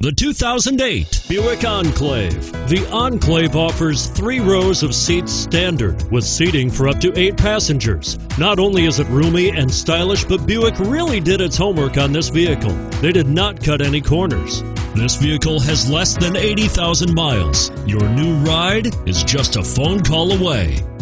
The 2008 Buick Enclave. The Enclave offers 3 rows of seats standard with seating for up to 8 passengers. Not only is it roomy and stylish, but Buick really did its homework on this vehicle. They did not cut any corners. This vehicle has less than 80,000 miles. Your new ride is just a phone call away.